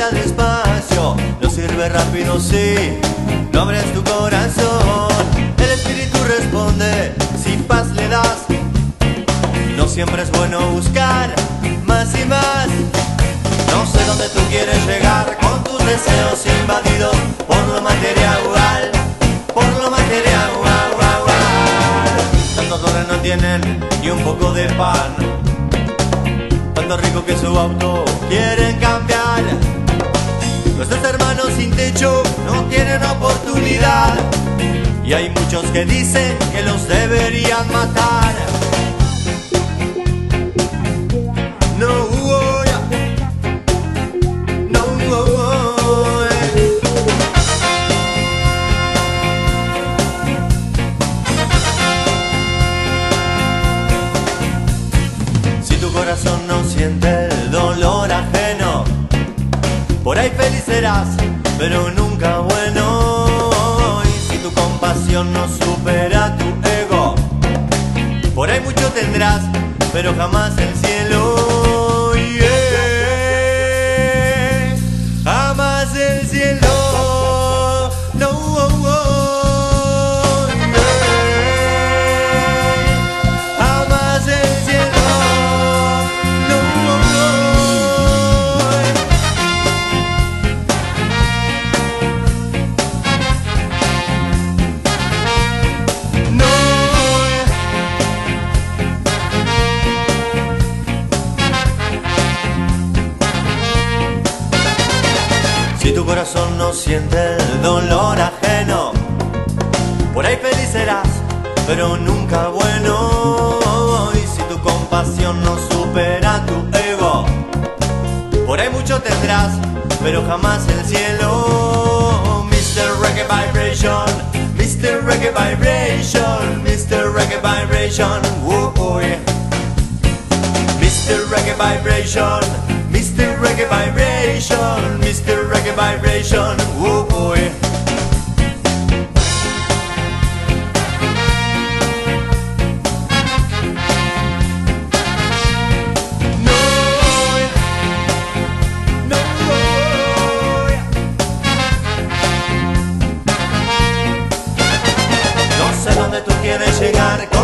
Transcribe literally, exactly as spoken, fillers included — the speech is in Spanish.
anda despacio, no sirve rápido si no abres tu corazón. El espíritu responde si paz le das. No siempre es bueno buscar más y más. No sé dónde tú quieres llegar con tus deseos invadidos por lo material, por lo material. Tantos dólares no tienen ni un poco de pan, tanto rico que su auto quieren cambiar. Nuestros hermanos sin techo no tienen oportunidad, y hay muchos que dicen que los deberían matar. No, oh, yeah. No, oh, oh, yeah. Si tu corazón no siente el dolor ajeno, por ahí feliz serás, pero nunca bueno. Y si tu compasión no supera tu ego, por ahí mucho tendrás, pero jamás el cielo. Yeah. Jamás el cielo. No, oh, oh, yeah. Jamás el cielo. No, oh, oh. No. Si tu corazón no siente el dolor ajeno, por ahí feliz serás, pero nunca bueno. Y si tu compasión no supera tu ego, por ahí mucho tendrás, pero jamás el cielo. mister Reggae Vibration, mister Reggae Vibration, mister Reggae Vibration, woo, oh, yeah. mister Reggae Vibration, mister Reggae Vibration, mister Reggae Vibration, woo, oh, yeah. No, no, yeah. No sé dónde tú quieres llegar.